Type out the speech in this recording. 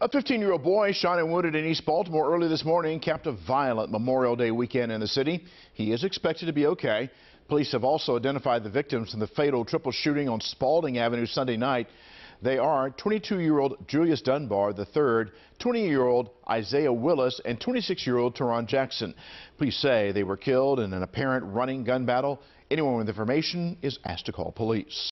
A 15-year-old boy shot and wounded in East Baltimore early this morning capped a violent Memorial Day weekend in the city. He is expected to be okay. Police have also identified the victims in the fatal triple shooting on Spalding Avenue Sunday night. They are 22-year-old Julius Dunbar III, 20-year-old Isaiah Willis, and 26-year-old Teron Jackson. Police say they were killed in an apparent running gun battle. Anyone with information is asked to call police.